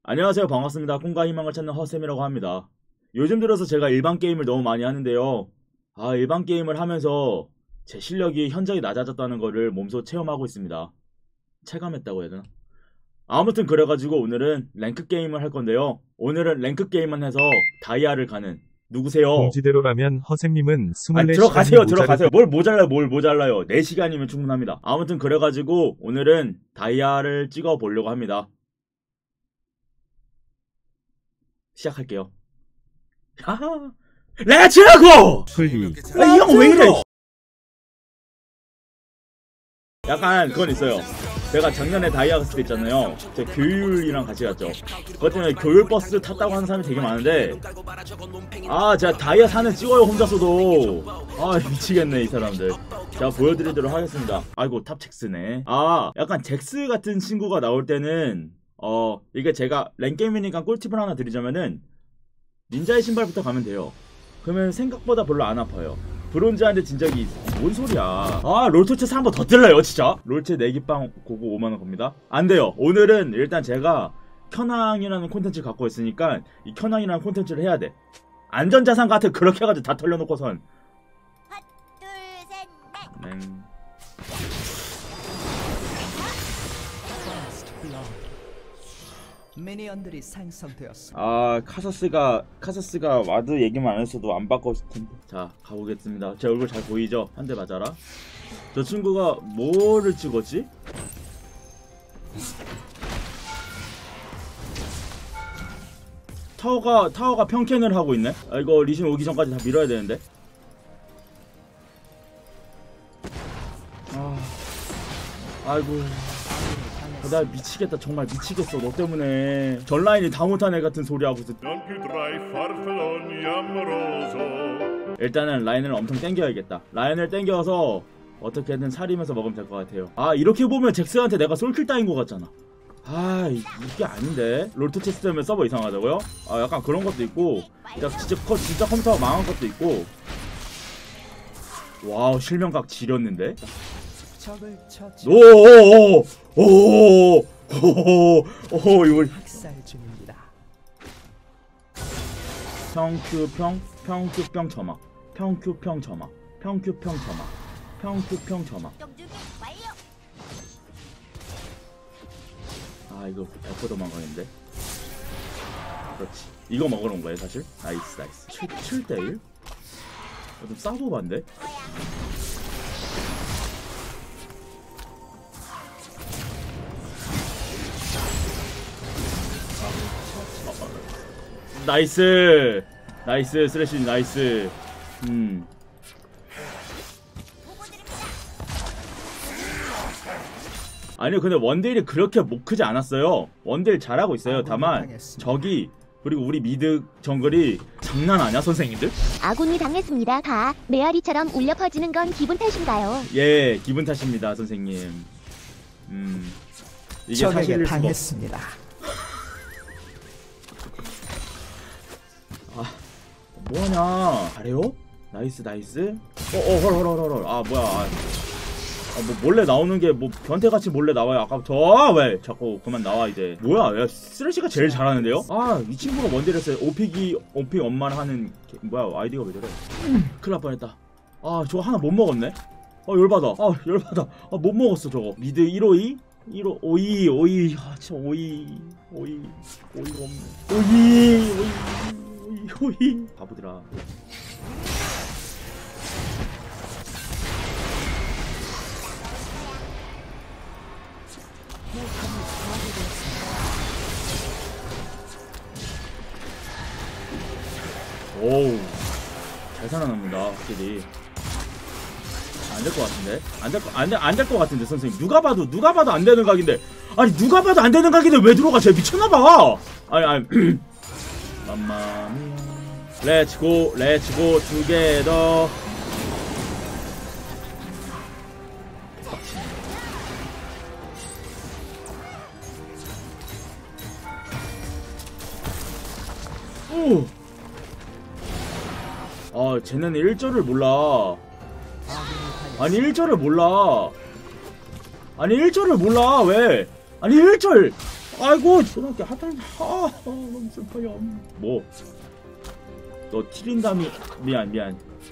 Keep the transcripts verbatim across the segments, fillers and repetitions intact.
안녕하세요, 반갑습니다. 꿈과 희망을 찾는 허쌤이라고 합니다. 요즘 들어서 제가 일반 게임을 너무 많이 하는데요. 아, 일반 게임을 하면서 제 실력이 현저히 낮아졌다는 거를 몸소 체험하고 있습니다. 체감했다고 해야 되나? 아무튼 그래가지고 오늘은 랭크 게임을 할 건데요. 오늘은 랭크 게임만 해서 다이아를 가는 누구세요? 공지대로라면 허쌤님은 아니, 이십사 들어가세요, 시간이 들어가세요. 뭘 모자라요, 뭘 모자라요. 네 시간이면 충분합니다. 아무튼 그래가지고 오늘은 다이아를 찍어 보려고 합니다. 시작할게요. 하하. 렛츠고! 풀리 아, 이 형 왜 이래? 약간 그건 있어요. 제가 작년에 다이아 갔을 때 있잖아요. 제 교율이랑 같이 갔죠. 그것 때문에 교율 버스 탔다고 하는 사람이 되게 많은데, 아, 제가 다이아 사는 찍어요, 혼자서도. 아, 미치겠네, 이 사람들. 제가 보여드리도록 하겠습니다. 아이고, 탑 잭스네. 아, 약간 잭스 같은 친구가 나올 때는, 어, 이게 제가 랭게임이니까 꿀팁을 하나 드리자면은, 닌자의 신발부터 가면 돼요. 그러면 생각보다 별로 안 아파요. 브론즈한테 진 적이 있어. 뭔 소리야. 아, 롤토체스 한 번 더 뜰래요, 진짜? 롤체 내기빵 고고 오만 원 겁니다. 안 돼요. 오늘은 일단 제가 켜낭이라는 콘텐츠 갖고 있으니까 이 켜낭이라는 콘텐츠를 해야 돼. 안전자산 같은 그렇게 해가지고 다 털려놓고선. 하나, 둘, 셋, 넷. 네. 미니언들이 생성되었습니다. 아, 카서스가 카서스가 와드 얘기만 안 했어도 안 바꿨을 텐데. 자, 가보겠습니다. 제 얼굴 잘 보이죠? 한 대 맞아라. 저 친구가 뭐를 찍었지? 타워가 타워가 평캔을 하고 있네. 아, 이거 리신 오기 전까지 다 밀어야 되는데. 아, 아이고. 나 미치겠다. 정말 미치겠어. 너 때문에 전라인이 다 못한 애 같은 소리 하고 있어. 일단은 라인을 엄청 땡겨야겠다. 라인을 땡겨서 어떻게든 살이면서 먹으면 될 것 같아요. 아, 이렇게 보면 잭스한테 내가 솔킬 따인 것 같잖아. 아, 이게 아닌데. 롤토체스 때문에 서버 이상하다고요? 아, 약간 그런 것도 있고, 야, 진짜, 커, 진짜 컴퓨터가 망한 것도 있고. 와우, 실명각 지렸는데. 적을 처치. 오오오오오오오 이거 학살 중입니다. 평큐평 평큐평 점막 평큐평 점막 평큐평 점막 평큐평 점막. 정주기 완료. 아, 이거 백 퍼센트 도망가는데. 그렇지. 이거 먹으러 온 거예요, 사실. 나이스 나이스. 칠 대 일? 좀 싸고 봤는데. 나이스 나이스 쓰레쉬 나이스. 음 아니요, 근데 원딜이 그렇게 못 크지 않았어요. 원딜 잘하고 있어요. 다만 적이 그리고 우리 미드 정글이 장난 아니야, 선생님들? 아군이 당했습니다. 가 메아리처럼 울려 퍼지는 건 기분 탓인가요? 예, 기분 탓입니다, 선생님. 음 이게 적에게 사실일 수가 없... 당했습니다. 아, 뭐하냐? 잘해요? 나이스 나이스. 어어 헐헐헐헐. 아, 뭐야. 아, 뭐 몰래 나오는 게 뭐 변태같이 몰래 나와요. 아까부터. 아, 왜 자꾸 그만 나와 이제. 뭐야, 야, 쓰레쉬가 제일 잘하는데요? 아, 이 친구가 뭔데랬어요. 오픽이 오픽 엄마를 하는 게, 뭐야, 아이디가 왜 저래. 큰일 날 뻔했다. 아, 저거 하나 못 먹었네. 아, 열받아. 아, 열받아. 아, 못 먹었어 저거. 미드 일오이 일오 오이 오이. 아, 진짜 오이 오이 오이가 없네. 오이 오이 호이 바보들아. 오우, 잘 살아납니다, 확실히. 안 될 것 같은데? 안 될 거, 안 될, 안 될 것 같은데, 선생님. 누가 봐도, 누가 봐도 안 되는 각인데. 아니, 누가 봐도 안 되는 각인데 왜 들어가? 쟤 미쳤나봐! 아니, 아니. 맘마미야. 렛츠고, 렛츠고, 투게더. 오! 아, 쟤는 일절을 몰라. 아니, 일절을 몰라. 아니, 일절을 몰라. 왜? 아니, 일절. 아이고 저렇게 하단 아 너무 슬퍼요. 뭐? 너 티린다미 미안 미안.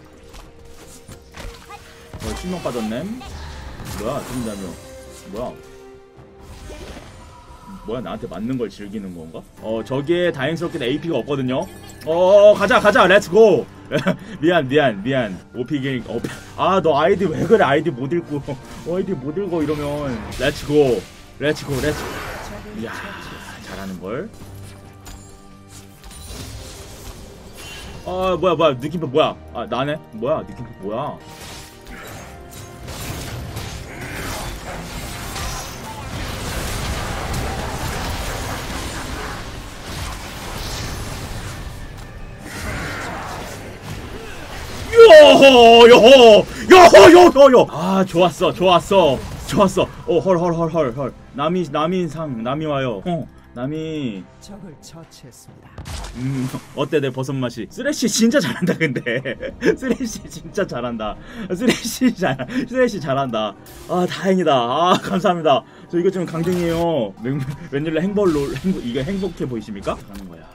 어 신경 빠졌네. 뭐야 티린다미요? 뭐야? 뭐야 나한테 맞는 걸 즐기는 건가? 어 저기에 다행스럽게 에이피가 없거든요. 어 가자 가자 렛츠고. 미안 미안 미안. 오피기 오피. 아 너 아이디 왜 그래? 아이디 못 읽고 아이디 못 읽어 이러면 렛츠고 렛츠고 렛츠고. 이야 잘하는걸. 아 뭐야 뭐야 느낌표 뭐야. 아 나네. 뭐야 느낌표 뭐야. 요호 요호 요호 요호 요. 아 좋았어 좋았어 좋았어. 어 헐 헐 헐 헐 헐. 남이 남인상 남이 와요. 어 남이. 적을 처치했습니다. 음 어때 내 버섯 맛이. 쓰레쉬 진짜 잘한다 근데. 쓰레쉬 진짜 잘한다. 쓰레쉬 잘 쓰레쉬 잘한다. 아 다행이다. 아 감사합니다. 저 이거 좀 강등이에요. 웬일로 행벌로 행복 이게 행복해 보이십니까? 하는 거야.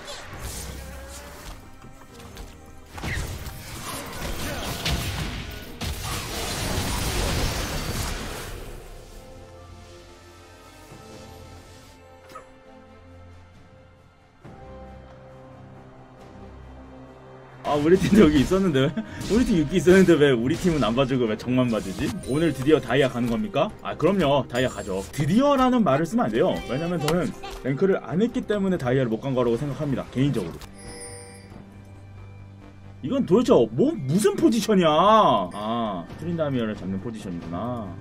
아 우리 팀도 여기 있었는데 왜? 우리 팀 여기 있었는데 왜 우리 팀은 안 봐주고 왜 정만 봐주지? 오늘 드디어 다이아 가는 겁니까? 아 그럼요 다이아 가죠. 드디어라는 말을 쓰면 안 돼요. 왜냐면 저는 랭크를 안 했기 때문에 다이아를 못 간 거라고 생각합니다 개인적으로. 이건 도대체 뭐 무슨 포지션이야. 아 트린다미어를 잡는 포지션이구나.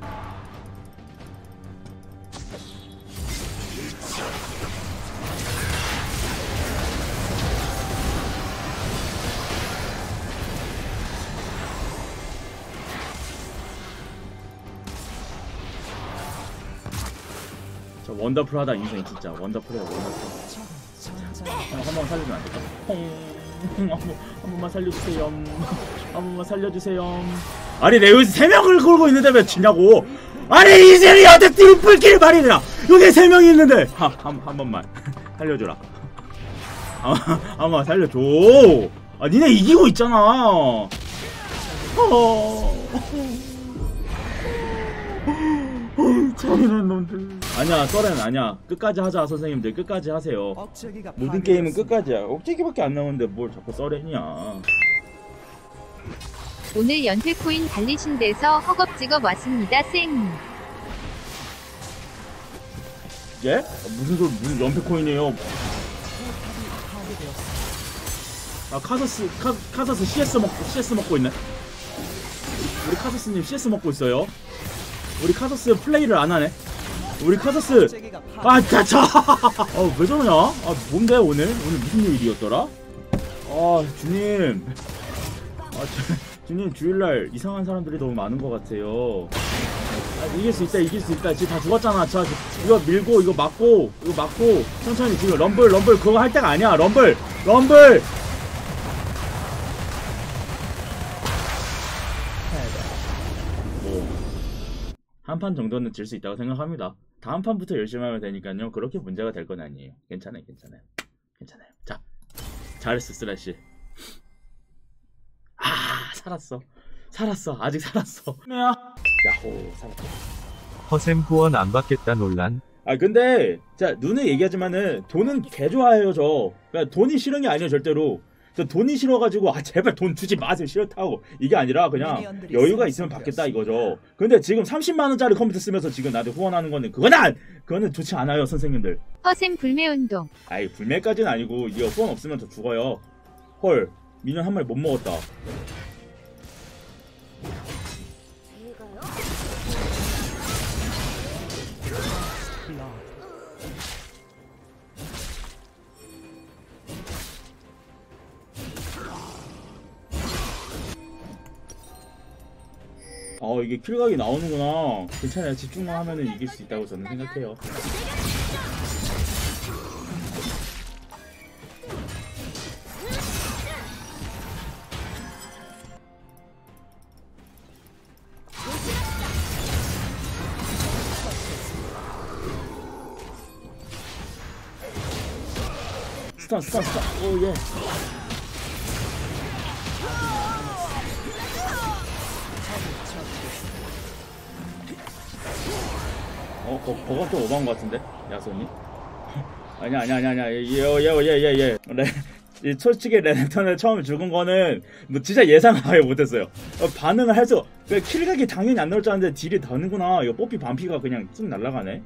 저 원더풀하다 인생 진짜 원더풀이야 원더풀. 한 번만 살려주면 안 될까? 한, 한 번만 살려주세요. 한 번만 살려주세요. 아니 내가 여기서 세 명을 걸고 있는데 왜 지냐고. 아니 이즈리한테 트리플킬 말이냐. 여기 세 명이 있는데 한, 한, 한 번만 살려줘라. 아, 한 번만 살려줘. 아 니네 이기고 있잖아. 어... 잔인한 놈들. 아니야 썰은 아니야. 끝까지 하자 선생님들. 끝까지 하세요. 모든 게임은 끝까지야. 억제기밖에 안 나오는데 뭘 자꾸 썰애냐. 오늘 연패코인 달리신 데서 허겁지겁 왔습니다 쌩. 예? 무슨 소리 무슨 연패코인이에요. 아 카서스 카, 카서스 씨에스 먹고 씨에스 먹고 있네. 우리 카서스님 씨에스 먹고 있어요. 우리 카서스 플레이를 안 하네. 우리 카서스 아 짜차. 아 왜 저러냐? 아 뭔데 오늘 오늘 무슨 일이었더라? 아 주님. 아 주, 주님 주일날 이상한 사람들이 너무 많은 것 같아요. 아, 이길 수 있다 이길 수 있다. 지금 다 죽었잖아. 자 이거 밀고 이거 막고 이거 막고 천천히 지금 럼블 럼블 그거 할 때가 아니야. 럼블 럼블. 한 판 정도는 질 수 있다고 생각합니다. 다음 판부터 열심히 하면 되니까요. 그렇게 문제가 될 건 아니에요. 괜찮아요, 괜찮아요, 괜찮아요. 자, 잘했어, 슬래시. 아, 살았어, 살았어, 아직 살았어. 야호, 살았다. 허셈 후원 안 받겠다 논란. 아 근데 자 눈에 얘기하지만은 돈은 개 좋아해요 저. 그러니까 돈이 싫은 게 아니에요 절대로. 저 돈이 싫어가지고 아 제발 돈 주지 마세요 싫다고 이게 아니라 그냥 여유가 있으면 받겠다 이거죠. 근데 지금 삼십만 원짜리 컴퓨터 쓰면서 지금 나한테 후원하는 거는 그거는 그거는 좋지 않아요 선생님들. 허셈 불매운동. 아이 불매까지는 아니고 이거 후원 없으면 저 죽어요. 헐 미니언 한 마리 못 먹었다. 어 이게 킬각이 나오는구나. 괜찮아요. 집중만 하면은 이길 수 있다고 저는 생각해요. 스턴 스턴 스턴. 오예. 어, 거, 거건 또 오버한 것 같은데? 야손이? 아니야, 아니야, 아니야, 아니야. 예, 예, 예, 예, 예. 레, 이 솔직히 레넥턴을 처음 죽은 거는 뭐 진짜 예상 아예 못했어요. 어, 반응을 할 수, 그 킬각이 당연히 안 나올 줄 알았는데 딜이 더는구나. 이거 뽀삐 반피가 그냥 쑥 날아가네.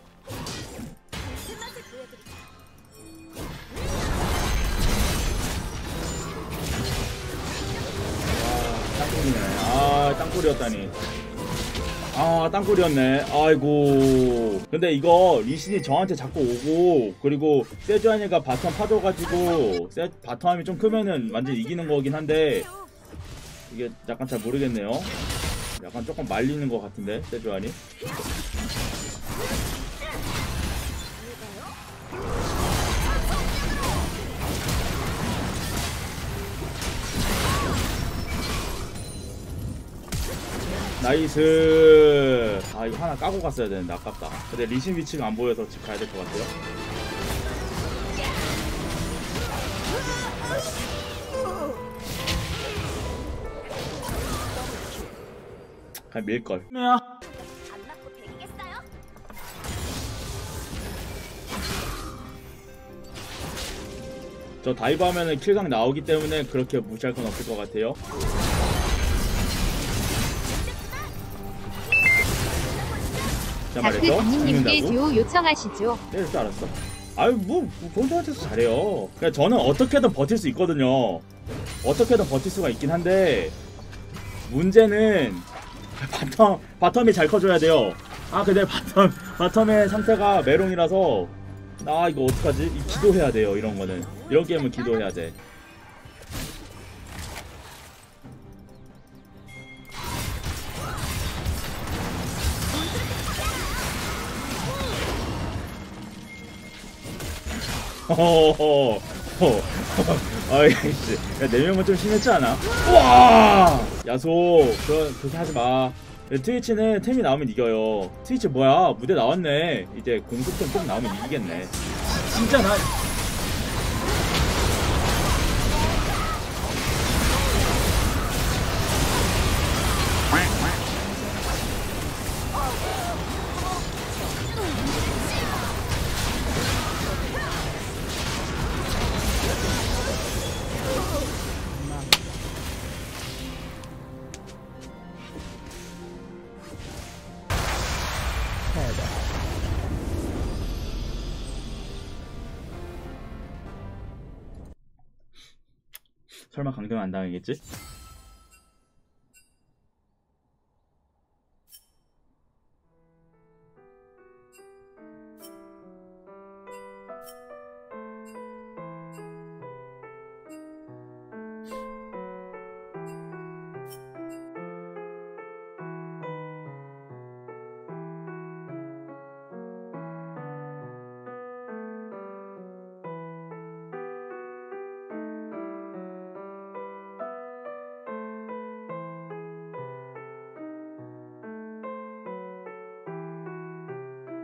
아, 땅굴이네. 아, 땅굴이었다니. 아, 땅굴이었네. 아이고. 근데 이거 리신이 저한테 자꾸 오고, 그리고 세주아니가 바텀 파줘가지고 세, 바텀이 좀 크면은 완전 이기는 거긴 한데, 이게 약간 잘 모르겠네요. 약간 조금 말리는 것 같은데, 세주아니. 나이스. 아, 이거 하나 까고 갔어야 되는데 아깝다. 근데 리신 위치가 안 보여서 집 가야 될 것 같아요. 그냥 밀걸. 안 맞고 되겠어요? 저 다이브 하면은 킬각 나오기 때문에 그렇게 무시할 건 없을 것 같아요. 자, 다크 말했죠? 담임님께 죽는다고? 듀오 요청하시죠. 때릴 줄 알았어. 아유, 뭐, 본토한테서 잘해요. 그냥 저는 어떻게든 버틸 수 있거든요. 어떻게든 버틸 수가 있긴 한데, 문제는, 바텀, 바텀이 잘 커줘야 돼요. 아, 근데 바텀, 바텀의 상태가 메롱이라서, 아, 이거 어떡하지? 이 기도해야 돼요, 이런 거는. 이런 게임은 기도해야 돼. 허허허. 아이씨. 야, 네 명은 좀 심했지 않아? 우와! 야소, 그런, 그렇게 하지 마. 트위치는 템이 나오면 이겨요. 트위치 뭐야? 무대 나왔네. 이제 공속템 좀 나오면 이기겠네. 진짜 나. 설마 강등 안 당하겠지?